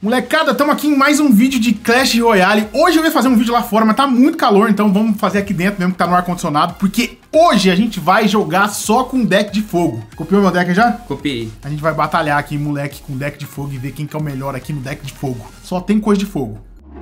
Molecada, estamos aqui em mais um vídeo de Clash Royale. Hoje eu ia fazer um vídeo lá fora, mas tá muito calor, então vamos fazer aqui dentro mesmo que tá no ar-condicionado, porque hoje a gente vai jogar só com deck de fogo. Copiou meu deck já? Copiei. A gente vai batalhar aqui, moleque, com deck de fogo e ver quem que é o melhor aqui no deck de fogo. Só tem coisa de fogo.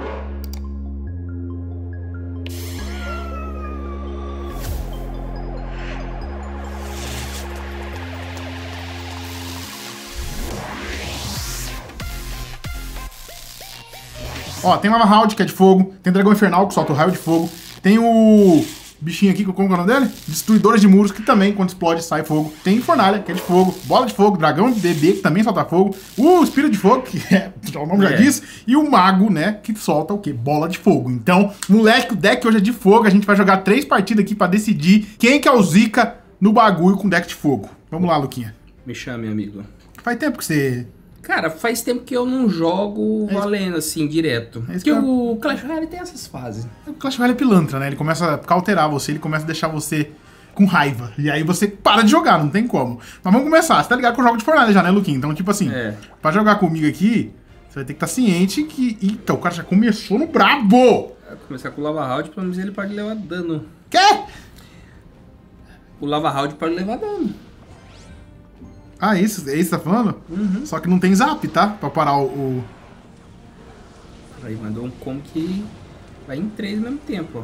Ó, tem Lava Round, que é de fogo. Tem Dragão Infernal, que solta o raio de fogo. Tem o bichinho aqui, como é o nome dele? Destruidores de muros, que também, quando explode, sai fogo. Tem Fornalha, que é de fogo. Bola de fogo. Dragão de bebê, que também solta fogo. O Espírito de Fogo, que é, o nome já diz. E o Mago, né, que solta o quê? Bola de fogo. Então, moleque, o deck hoje é de fogo. A gente vai jogar 3 partidas aqui pra decidir quem que é o zica no bagulho com deck de fogo. Vamos lá, Luquinha. Me chame, amigo. Faz tempo que você... Cara, faz tempo que eu não jogo valendo assim, direto. Porque o Clash Royale tem essas fases. O Clash Royale é pilantra, né? Ele começa a cauterar você, ele começa a deixar você com raiva. E aí você para de jogar, não tem como. Mas vamos começar. Você tá ligado que eu jogo de Fornalha já, né, Luquinha? Então, tipo assim, pra jogar comigo aqui, você vai ter que estar ciente que... Eita, o cara já começou no brabo! Vai começar com o Lava Round, pelo menos ele pode levar dano. Quê? O Lava Round pode levar dano. Ah, isso? É isso que você tá falando? Uhum. Só que não tem zap, tá? Pra parar o... Aí mandou um combo que vai em 3 ao mesmo tempo, ó.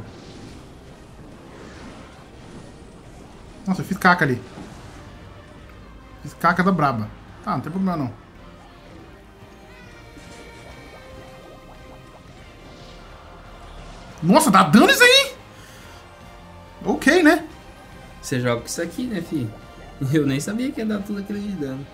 Nossa, eu fiz caca ali. Fiz caca da braba. Tá, não tem problema não. Nossa, dá dano isso aí? Ok, né? Você joga com isso aqui, né, filho? Eu nem sabia que ia dar tudo aquilo de dano.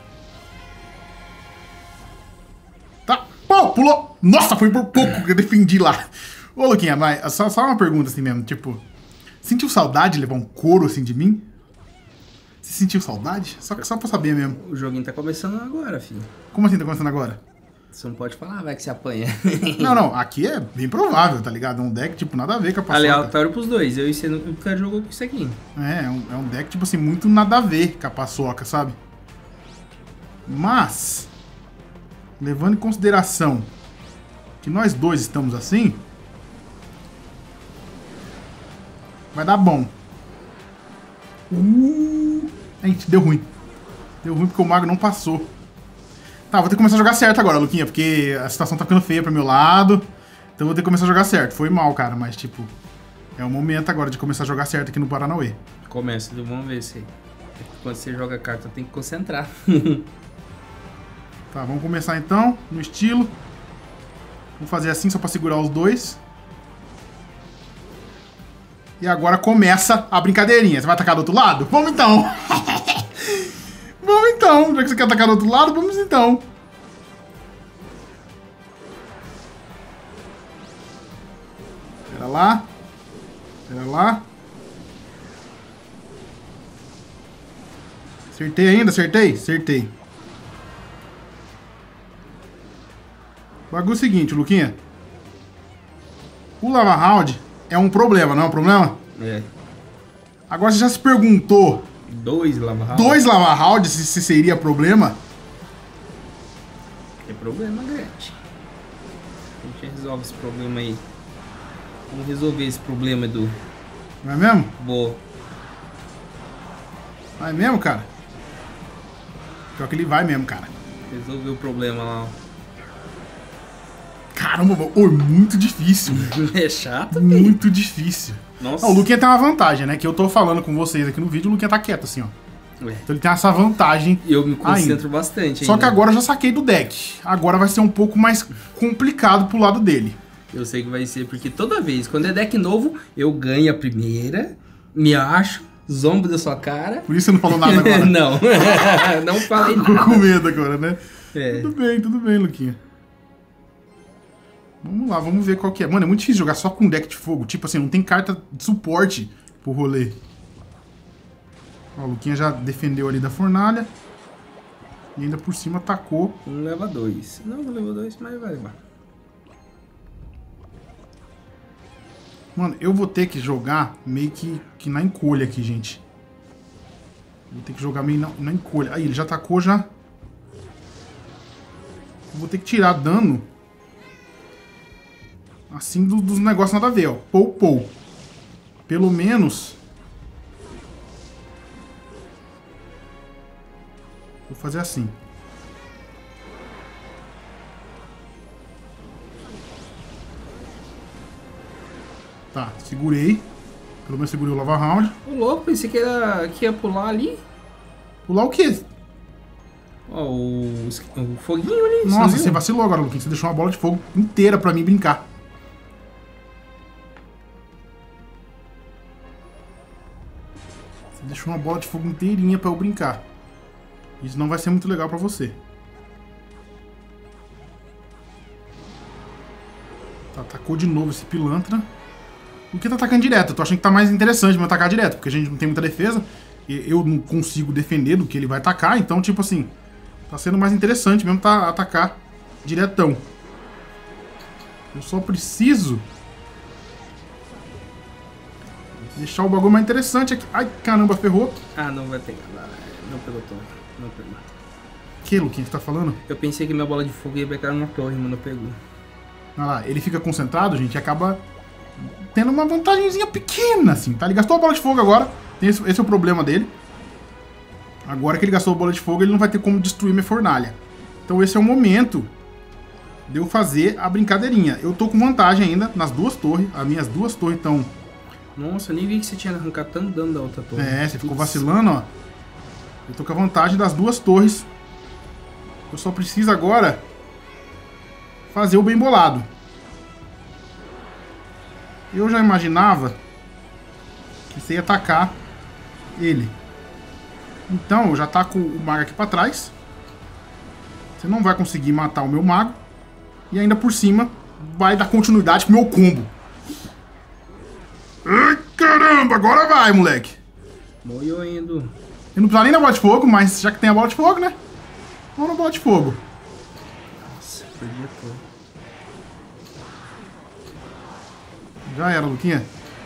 Tá. Pô, pulou. Nossa, foi por pouco que eu defendi lá. Ô, Luquinha, mas só uma pergunta assim mesmo, tipo... Sentiu saudade de levar um couro assim de mim? Você sentiu saudade? Só pra saber mesmo. O joguinho tá começando agora, filho. Como assim tá começando agora? Você não pode falar, vai que se apanha. Não, aqui é bem provável, tá ligado? É um deck, tipo, nada a ver com a paçoca. Aleatório pros dois, eu e você nunca jogou com isso aqui. É um deck, tipo assim, muito nada a ver com a paçoca, sabe? Mas, levando em consideração que nós dois estamos assim, vai dar bom. Gente, deu ruim. Deu ruim porque o mago não passou. Tá, vou ter que começar a jogar certo agora, Luquinha, porque a situação tá ficando feia pro meu lado. Então vou ter que começar a jogar certo. Foi mal, cara, mas tipo... É o momento agora de começar a jogar certo aqui no Paranauê. Começa, vamos ver se... Quando você joga carta tem que concentrar. Tá, vamos começar então, no estilo. Vou fazer assim só pra segurar os dois. E agora começa a brincadeirinha. Você vai atacar do outro lado? Vamos então! Vamos então! Já que você quer atacar do outro lado, vamos então! Pera lá. Pera lá. Acertei ainda? Acertei? Acertei. O bagulho é o seguinte, Luquinha. O Lava Round é um problema, não é um problema? É. Agora você já se perguntou... 2 Lava Round? 2 Lava Round se seria problema? É problema grande. A gente resolve esse problema aí. Vamos resolver esse problema, Edu. Não é mesmo? Boa. Vai mesmo, cara? Pior que ele vai mesmo, cara. Resolveu o problema lá, ó. Caramba, é muito difícil. É chato, muito difícil. Nossa. Não, o Luquinha tem uma vantagem, né? Que eu tô falando com vocês aqui no vídeo, o Luquinha tá quieto assim, ó. Então ele tem essa vantagem. E eu me concentro bastante Só ainda. que agora eu já saquei do deck. Agora vai ser um pouco mais complicado pro lado dele. Eu sei que vai ser, porque toda vez, quando é deck novo, eu ganho a primeira, me acho, zombo da sua cara. Por isso você não falou nada agora? Não, não falei nada. Ficou com medo agora, né? É. Tudo bem, Luquinha. Vamos lá, vamos ver qual que é. Mano, é muito difícil jogar só com deck de fogo. Tipo assim, não tem carta de suporte pro rolê. Ó, o Luquinha já defendeu ali da fornalha. E ainda por cima atacou. Um leva 2. Não levou 2, mas vai levar. Mano, eu vou ter que jogar meio que na encolha aqui, gente. Vou ter que jogar meio na encolha. Aí, ele já atacou já. Eu vou ter que tirar dano. Assim dos negócios nada a ver, ó. Pou. Pelo menos... Vou fazer assim. Tá, segurei. Pelo menos segurei o Lava Round. Ô, louco, pensei que ia pular ali. Pular o quê? Ó, o foguinho ali. Nossa, você vacilou agora, Luquinha. Você deixou uma bola de fogo inteira pra mim brincar. Você deixou uma bola de fogo inteirinha pra eu brincar. Isso não vai ser muito legal pra você. Tá, atacou de novo esse pilantra. O que tá atacando direto? Eu tô achando que tá mais interessante me atacar direto, porque a gente não tem muita defesa. Eu não consigo defender do que ele vai atacar, então, tipo assim, tá sendo mais interessante mesmo tá atacar diretão. Eu só preciso deixar o bagulho mais interessante aqui. Ai, caramba, ferrou. Ah, não vai pegar. Não pegou torre. Não pegou. Que, Luquinha, que você tá falando? Eu pensei que minha bola de fogo ia pegar numa torre, mas não pegou. Olha lá, ele fica concentrado, gente, e acaba tendo uma vantagenzinha pequena, assim, tá? Ele gastou a bola de fogo agora. Esse é o problema dele. Agora que ele gastou a bola de fogo, ele não vai ter como destruir minha fornalha. Então esse é o momento de eu fazer a brincadeirinha. Eu tô com vantagem ainda nas duas torres. As minhas duas torres estão... Nossa, eu nem vi que você tinha arrancado tanto dano da outra torre. É, você ficou vacilando, ó. Eu tô com a vantagem das duas torres. Eu só preciso agora fazer o bem bolado. Eu já imaginava que você ia atacar ele. Então, eu já taco o mago aqui pra trás. Você não vai conseguir matar o meu mago. E ainda por cima, vai dar continuidade pro meu combo. Ai, caramba, agora vai, moleque. Morreu indo. Eu não precisava nem da bola de fogo, mas já que tem a bola de fogo, né? Vamos na bola de fogo. Nossa, perdi a torre. Já era, Luquinha.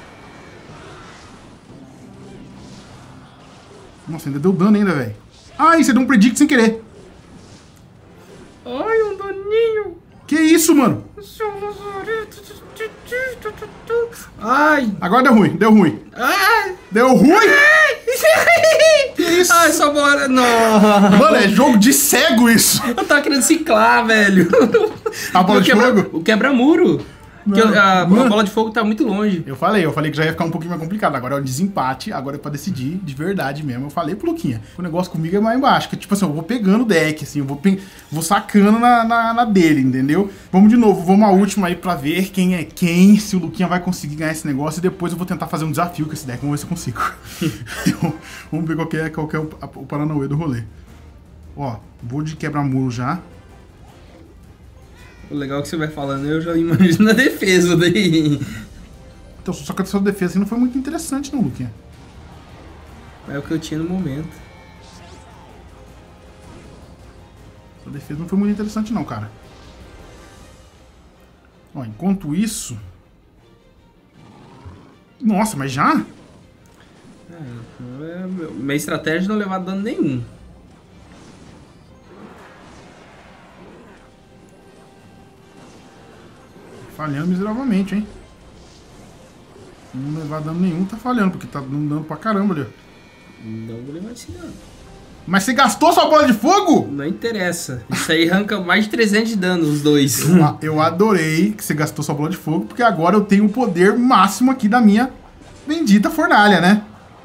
Nossa, ainda deu dano ainda, velho. Ai, você deu um predict sem querer. Ai, um daninho. Que isso, mano? Ai. Agora deu ruim, deu ruim. Ai. Deu ruim? Que isso? Ai, só bola. Não. Mano, é jogo de cego isso. Eu tava querendo ciclar, velho. A bola de fogo? O quebra-muro. Que a bola de fogo tá muito longe. Eu falei que já ia ficar um pouquinho mais complicado. Agora é o desempate, agora é pra decidir de verdade mesmo. Eu falei pro Luquinha, o negócio comigo é mais embaixo. Que tipo assim, eu vou pegando o deck, assim, eu vou sacando na dele, entendeu? Vamos de novo, vamos à última aí pra ver quem é quem, se o Luquinha vai conseguir ganhar esse negócio. E depois eu vou tentar fazer um desafio com esse deck, vamos ver se eu consigo. Vamos ver qual que é o Paranauê do rolê. Ó, vou de quebra-muro já. O legal é que você vai falando, eu já imagino a defesa daí. Então, só que a sua defesa assim, não foi muito interessante, não, Luquinha. É o que eu tinha no momento. Sua defesa não foi muito interessante, não, cara. Ó, enquanto isso... Nossa, mas já? Minha estratégia é não levar dano nenhum. Falhando miseravelmente, hein? Não levar dano nenhum, tá falhando, porque tá dando dano pra caramba ali. Não vou levar esse dano. Mas você gastou sua bola de fogo? Não interessa. Isso aí arranca mais de 300 de dano, os dois. Eu adorei que você gastou sua bola de fogo, porque agora eu tenho o poder máximo aqui da minha bendita fornalha, né?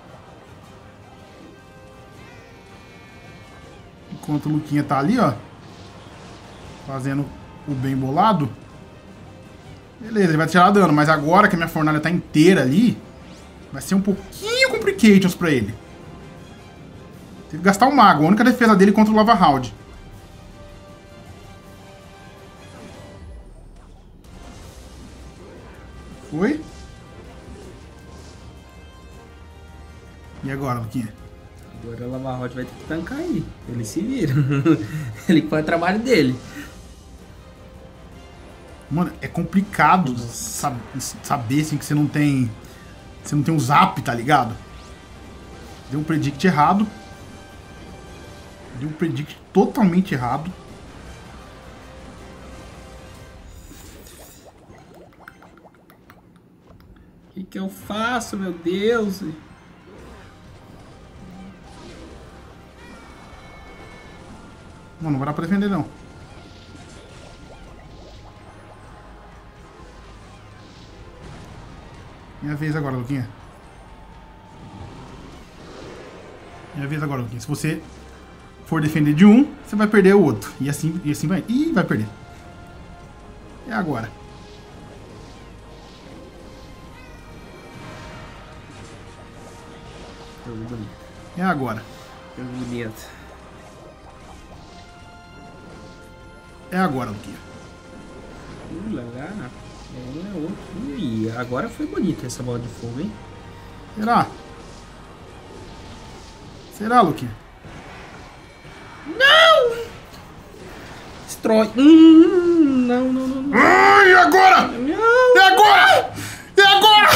Enquanto o Luquinha tá ali, ó, fazendo o bem bolado. Beleza, ele vai tirar dano, mas agora que a minha fornalha tá inteira ali, vai ser um pouquinho complications pra ele. Tem que gastar o mago, a única defesa dele contra o Lava Round. Foi? E agora, Luquinha? Agora o Lava Round vai ter que tancar aí. Ele se vira. Ele faz o trabalho dele. Mano, é complicado saber assim, que você não tem. Você não tem um zap, tá ligado? Deu um predict errado. Deu um predict totalmente errado. que eu faço, meu Deus? Não vai dar pra defender, não. Minha vez agora, Luquinha. Minha vez agora, Luquinha. Se você for defender de um, você vai perder o outro. E assim vai. Ih, vai perder. É agora. Jogo bonito. É agora. Jogo bonito. É agora, Luquinha. Lá. É outro. Ih, agora foi bonita essa bola de fogo, hein? Será? Será, Luquinha? Não! Destrói. Não. Ai, e agora? Não. É agora! É agora!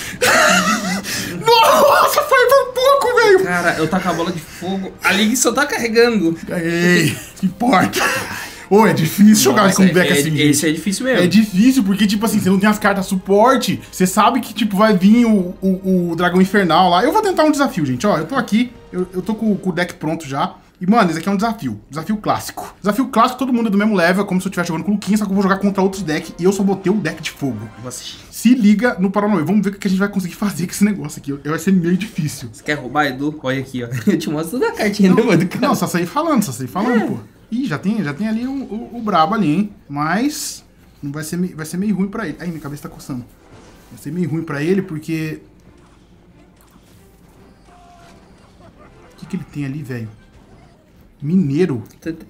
Nossa, foi por pouco, velho! Cara, eu taco a bola de fogo. Ali só tá carregando. Ganhei! Que importa! Ô, é difícil jogar com um deck assim, gente. Esse é difícil mesmo. É difícil, porque, tipo assim, você não tem as cartas suporte. Você sabe que, tipo, vai vir o Dragão Infernal lá. Eu vou tentar um desafio, gente. Ó, eu tô aqui. Eu tô com o deck pronto já. E, mano, esse aqui é um desafio. Desafio clássico. Desafio clássico, todo mundo é do mesmo level. É como se eu estivesse jogando com o Luquinha, só que eu vou jogar contra outros decks. E eu só botei o deck de fogo. Vou assistir. Se liga no Paranoia. Vamos ver o que a gente vai conseguir fazer com esse negócio aqui. Vai ser meio difícil. Você quer roubar, Edu? Olha aqui, ó. Eu te mostro toda a cartinha, né, mano? Não, só sair falando, pô. Ih, já tem ali o brabo ali, hein? Mas não vai ser meio ruim pra ele. Ai, minha cabeça tá coçando. Vai ser meio ruim pra ele, porque... O que ele tem ali, velho? Mineiro.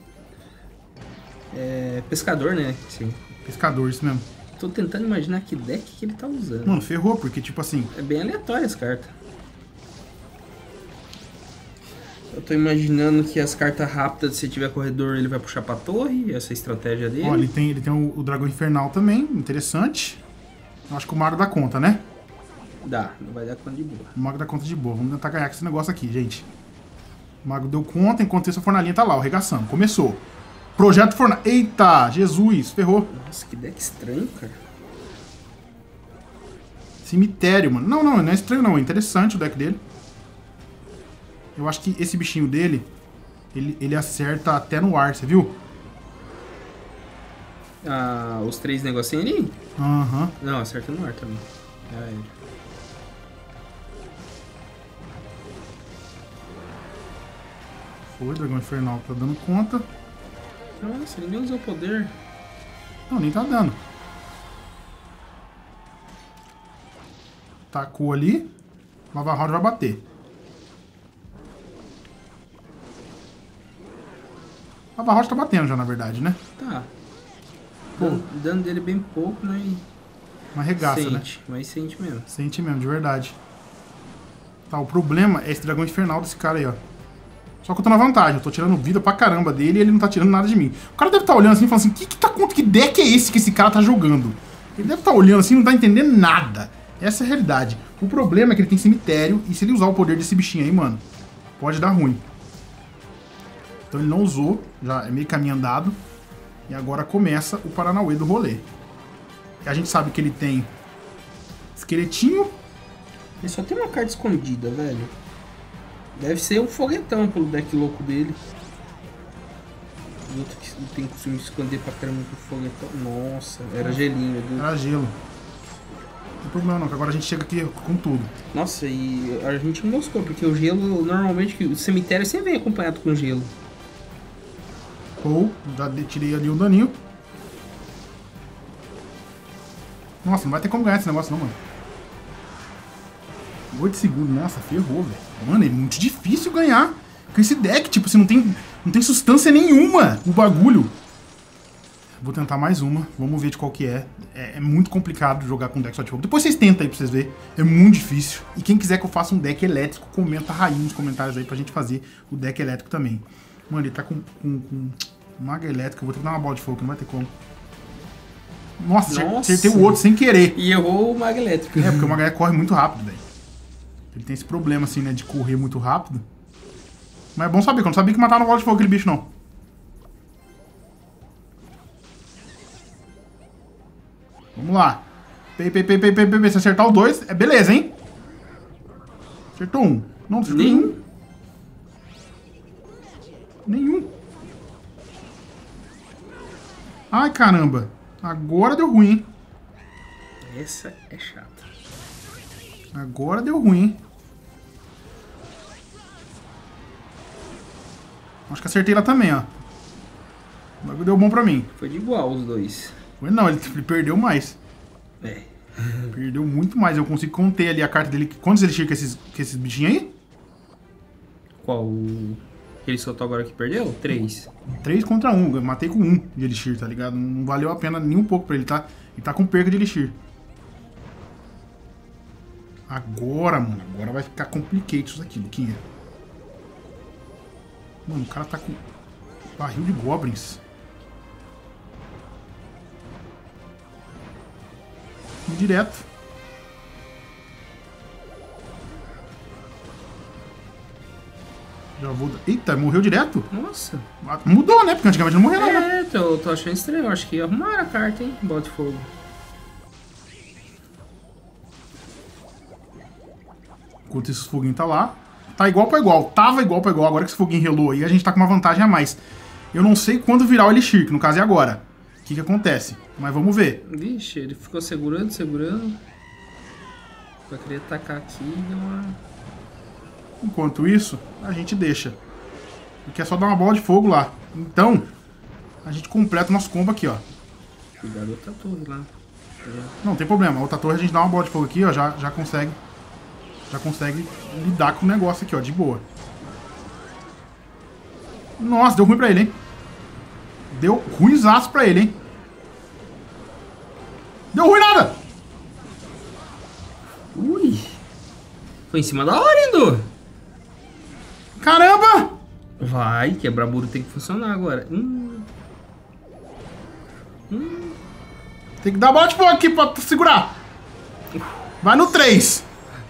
É... Pescador, né? Sim. Pescador, isso mesmo. Tô tentando imaginar que deck que ele tá usando. Mano, ferrou, porque, tipo assim... É bem aleatório as cartas. Eu tô imaginando que as cartas rápidas, se tiver corredor, ele vai puxar pra torre. Essa é a estratégia dele. Ó, ele tem o Dragão Infernal também, interessante. Eu acho que o Mago dá conta, né? Dá, não vai dar conta de boa. O Mago dá conta de boa. Vamos tentar ganhar com esse negócio aqui, gente. O Mago deu conta, enquanto isso a fornalhinha tá lá, ó, arregaçando. Começou. Projeto Fornalha. Eita, Jesus, ferrou. Nossa, que deck estranho, cara. Cemitério, mano. Não é estranho não, é interessante o deck dele. Eu acho que esse bichinho dele, ele acerta até no ar, você viu? Ah, os 3 negocinhos ali? Aham. Não, acerta no ar também. Já era. Foi, o Dragão Infernal tá dando conta. Nossa, ninguém usou poder. Não, nem tá dando. Tacou ali. Lava Round vai bater. Lava Round tá batendo já, na verdade, né? Tá. Pô. O dano dele é bem pouco, mas Uma regaça, né? sente. Mas sente mesmo. Sente mesmo, de verdade. Tá, o problema é esse Dragão Infernal desse cara aí, ó. Só que eu tô na vantagem, eu tô tirando vida pra caramba dele e ele não tá tirando nada de mim. O cara deve estar olhando assim e falando assim, que deck é esse que esse cara tá jogando? Ele deve estar olhando assim e não tá entendendo nada. Essa é a realidade. O problema é que ele tem cemitério e se ele usar o poder desse bichinho aí, mano, pode dar ruim. Então ele não usou, já é meio caminho andado. E agora começa o Paranauê do rolê. A gente sabe que ele tem esqueletinho. Ele só tem uma carta escondida, velho. Deve ser o foguetão pelo deck louco dele. Os outros que tem costume de esconder pra caramba com o foguetão. Nossa, era gelinho. Era gelo. Não tem problema não, que agora a gente chega aqui com tudo. Nossa, e a gente moscou, porque o gelo, normalmente, o cemitério sempre vem acompanhado com gelo. Ou, já tirei ali o daninho. Nossa, não vai ter como ganhar esse negócio não, mano. 8 segundos, nossa, ferrou, velho. Mano, é muito difícil ganhar com esse deck. Tipo, você não tem substância nenhuma o bagulho. Vou tentar mais uma. Vamos ver de qual que é. É muito complicado jogar com deck só de fogo. Depois vocês tentam aí pra vocês verem. É muito difícil. E quem quiser que eu faça um deck elétrico, comenta rainha nos comentários aí pra gente fazer o deck elétrico também. Mano, ele tá com maga elétrica. Eu vou ter que dar uma bola de fogo, não vai ter como. Nossa, acertei o outro sem querer. E errou o mago elétrico. É, porque o maga corre muito rápido, velho. Ele tem esse problema, assim, né, de correr muito rápido. Mas é bom saber, que eu não sabia que matava no bola de fogo aquele bicho, não. Vamos lá. Pei. Se acertar os dois, é beleza, hein? Acertou um. Não, acertou nenhum. Ai, caramba. Agora deu ruim, hein? Essa é chata. Agora deu ruim, hein? Acho que acertei lá também, ó. O bagulho deu bom pra mim. Foi de igual os dois. Não, ele perdeu mais. É. Perdeu muito mais. Eu consigo conter ali a carta dele. Quantos Elixir com esses bichinhos aí? Qual? Que ele soltou agora que perdeu? 3. 3 contra 1. Eu matei com 1 de Elixir, tá ligado? Não valeu a pena nem um pouco pra ele, tá? Ele tá com perca de Elixir. Agora, mano. Agora vai ficar complicado isso aqui, Luquinha. Mano, o cara tá com barril de goblins. Direto. Já vou... Eita, morreu direto? Nossa. Mudou, né? Porque antigamente não morreu nada. É, tô achando estranho. Acho que arrumaram a carta, hein? Bola de fogo. Enquanto esse foguinho tá lá. Tá igual pra igual. Tava igual pra igual. Agora que esse foguinho relou aí, a gente tá com uma vantagem a mais. Eu não sei quando virar o Elixir, que no caso é agora. O que acontece? Mas vamos ver. Vixe, ele ficou segurando. Vai querer atacar aqui e deu uma... Enquanto isso, a gente deixa. Porque é só dar uma bola de fogo lá. Então, a gente completa o nosso combo aqui, ó. Cuidado da outra torre lá. Não tem problema. A outra torre a gente dá uma bola de fogo aqui, ó. Já consegue lidar com o negócio aqui, ó. De boa. Nossa, deu ruim pra ele, hein? Deu ruimzaço pra ele, hein? Deu ruim nada! Ui! Foi em cima da hora, Indo! Caramba! Vai, quebrar muro tem que funcionar agora. Tem que dar bola de fogo aqui pra segurar. Vai no 3.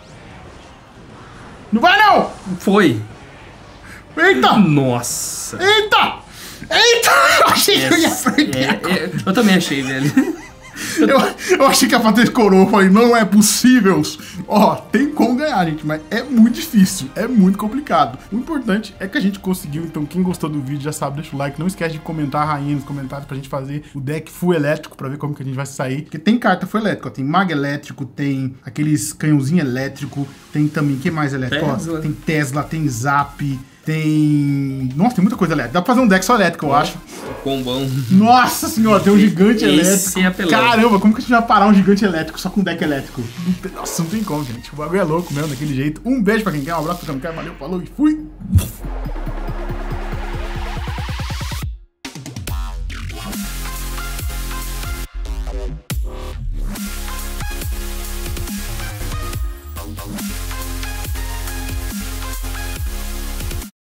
Não vai, não! Foi! Eita! Nossa! Eita! Eu achei que eu ia perder. Eu também achei, velho. Eu achei que a Patrícia coroa. Eu falei, não é possível. Ó, tem como ganhar, gente, mas é muito difícil. É muito complicado. O importante é que a gente conseguiu. Então, quem gostou do vídeo já sabe, deixa o like. Não esquece de comentar a rainha nos comentários pra gente fazer o deck full elétrico pra ver como que a gente vai sair. Porque tem carta full elétrico, ó. Tem mago elétrico, tem aqueles canhãozinho elétrico. Tem também, que mais elétrico? Ó, tem Tesla, tem Zap. Tem... Nossa, tem muita coisa elétrica. Dá pra fazer um deck só elétrico, eu acho. Combão. Nossa senhora, tem um gigante elétrico. É apelão. Caramba, como que a gente vai parar um gigante elétrico só com um deck elétrico? Nossa, não tem como, gente. O bagulho é louco mesmo, daquele jeito. Um beijo pra quem quer, um abraço pra quem não quer. Valeu, falou e fui!